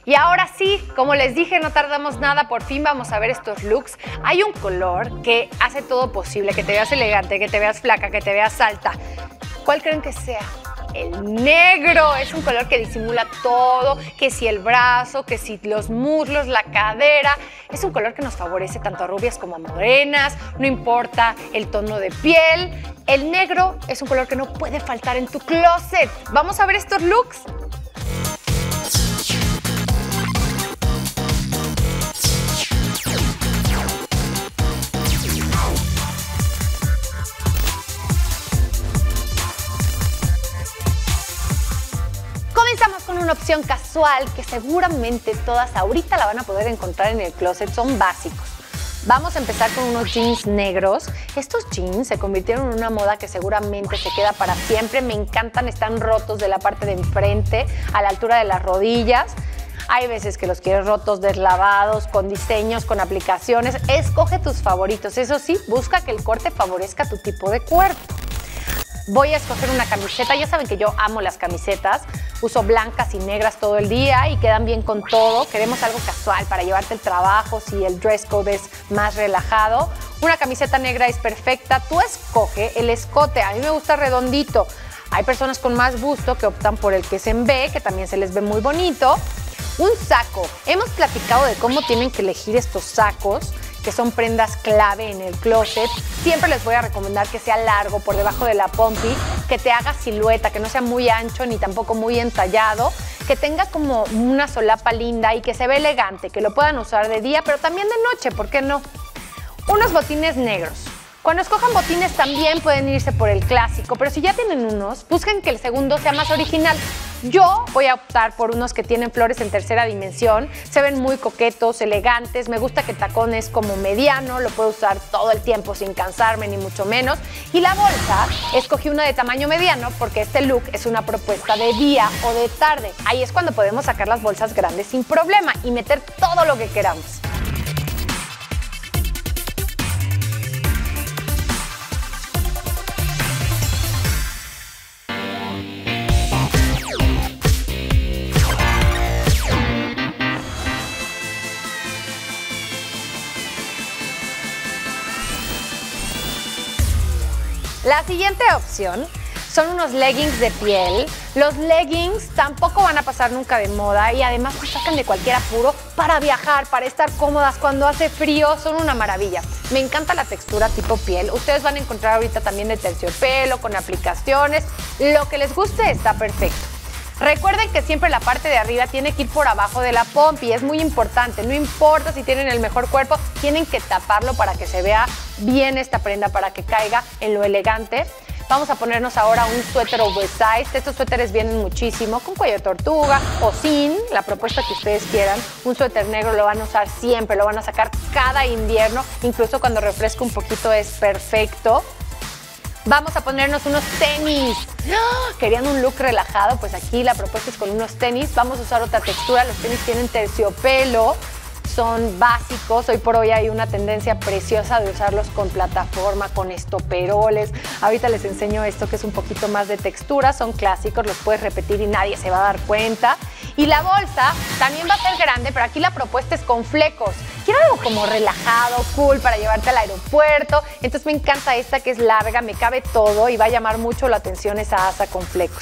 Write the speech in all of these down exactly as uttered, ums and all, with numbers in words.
Y ahora sí, como les dije, no tardamos nada, por fin vamos a ver estos looks. Hay un color que hace todo posible, que te veas elegante, que te veas flaca, que te veas alta. ¿Cuál creen que sea? El negro. Es un color que disimula todo, que si el brazo, que si los muslos, la cadera. Es un color que nos favorece tanto a rubias como a morenas, no importa el tono de piel. El negro es un color que no puede faltar en tu closet. Vamos a ver estos looks. Comenzamos con una opción casual que seguramente todas ahorita la van a poder encontrar en el closet, son básicos. Vamos a empezar con unos jeans negros. Estos jeans se convirtieron en una moda que seguramente se queda para siempre. Me encantan, están rotos de la parte de enfrente a la altura de las rodillas. Hay veces que los quieres rotos, deslavados, con diseños, con aplicaciones. Escoge tus favoritos. Eso sí, busca que el corte favorezca tu tipo de cuerpo. Voy a escoger una camiseta. Ya saben que yo amo las camisetas. Uso blancas y negras todo el día y quedan bien con todo. Queremos algo casual para llevarte al trabajo si el dress code es más relajado. Una camiseta negra es perfecta. Tú escoge el escote. A mí me gusta redondito. Hay personas con más busto que optan por el que es en V, que también se les ve muy bonito. Un saco. Hemos platicado de cómo tienen que elegir estos sacos, que son prendas clave en el closet. Siempre les voy a recomendar que sea largo por debajo de la pompi, que te haga silueta, que no sea muy ancho ni tampoco muy entallado, que tenga como una solapa linda y que se ve elegante, que lo puedan usar de día, pero también de noche, ¿por qué no? Unos botines negros. Cuando escojan botines también pueden irse por el clásico, pero si ya tienen unos, busquen que el segundo sea más original. Yo voy a optar por unos que tienen flores en tercera dimensión, se ven muy coquetos, elegantes, me gusta que el tacón es como mediano, lo puedo usar todo el tiempo sin cansarme ni mucho menos. Y la bolsa, escogí una de tamaño mediano porque este look es una propuesta de día o de tarde. Ahí es cuando podemos sacar las bolsas grandes sin problema y meter todo lo que queramos. La siguiente opción son unos leggings de piel. Los leggings tampoco van a pasar nunca de moda y además te sacan de cualquier apuro para viajar, para estar cómodas cuando hace frío. Son una maravilla. Me encanta la textura tipo piel. Ustedes van a encontrar ahorita también de terciopelo, con aplicaciones. Lo que les guste está perfecto. Recuerden que siempre la parte de arriba tiene que ir por abajo de la pompi, es muy importante. No importa si tienen el mejor cuerpo, tienen que taparlo para que se vea bien esta prenda, para que caiga en lo elegante. Vamos a ponernos ahora un suéter oversized. Estos suéteres vienen muchísimo con cuello de tortuga o sin, la propuesta que ustedes quieran. Un suéter negro lo van a usar siempre, lo van a sacar cada invierno, incluso cuando refresca un poquito es perfecto. Vamos a ponernos unos tenis. ¡Oh! ¿Querían un look relajado? Pues aquí la propuesta es con unos tenis. Vamos a usar otra textura. Los tenis tienen terciopelo, son básicos. Hoy por hoy hay una tendencia preciosa de usarlos con plataforma, con estoperoles. Ahorita les enseño esto que es un poquito más de textura. Son clásicos, los puedes repetir y nadie se va a dar cuenta. Y la bolsa también va a ser grande, pero aquí la propuesta es con flecos. Quiero algo como relajado, cool, para llevarte al aeropuerto. Entonces me encanta esta que es larga, me cabe todo y va a llamar mucho la atención esa asa con flecos.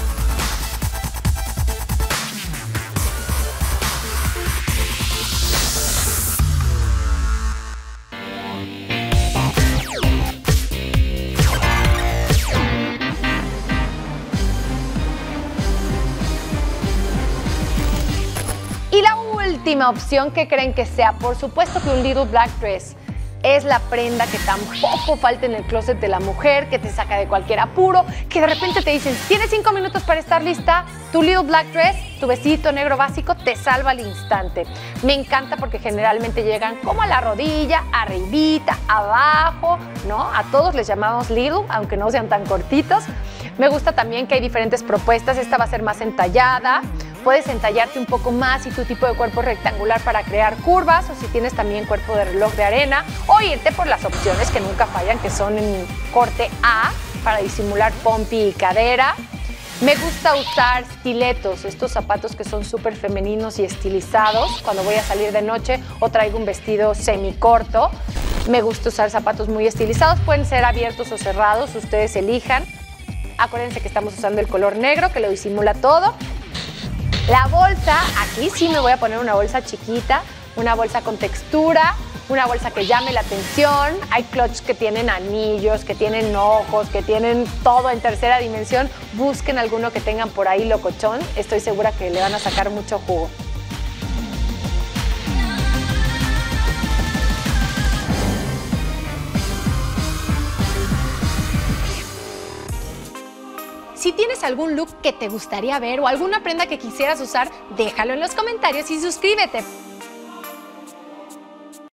Y la última opción, ¿qué creen que sea? Por supuesto que un little black dress es la prenda que tampoco falta en el closet de la mujer, que te saca de cualquier apuro, que de repente te dicen, ¿tienes cinco minutos para estar lista? Tu little black dress, tu vestidito negro básico, te salva al instante. Me encanta porque generalmente llegan como a la rodilla, arribita, abajo, ¿no? A todos les llamamos little, aunque no sean tan cortitos. Me gusta también que hay diferentes propuestas. Esta va a ser más entallada. Puedes entallarte un poco más si tu tipo de cuerpo es rectangular para crear curvas o si tienes también cuerpo de reloj de arena, o irte por las opciones que nunca fallan, que son en corte A para disimular pompi y cadera. Me gusta usar stilettos, estos zapatos que son súper femeninos y estilizados cuando voy a salir de noche o traigo un vestido semicorto. Me gusta usar zapatos muy estilizados, pueden ser abiertos o cerrados, ustedes elijan. Acuérdense que estamos usando el color negro que lo disimula todo. La bolsa, aquí sí me voy a poner una bolsa chiquita, una bolsa con textura, una bolsa que llame la atención. Hay clutch que tienen anillos, que tienen ojos, que tienen todo en tercera dimensión. Busquen alguno que tengan por ahí locochón. Estoy segura que le van a sacar mucho jugo. Si tienes algún look que te gustaría ver o alguna prenda que quisieras usar, déjalo en los comentarios y suscríbete.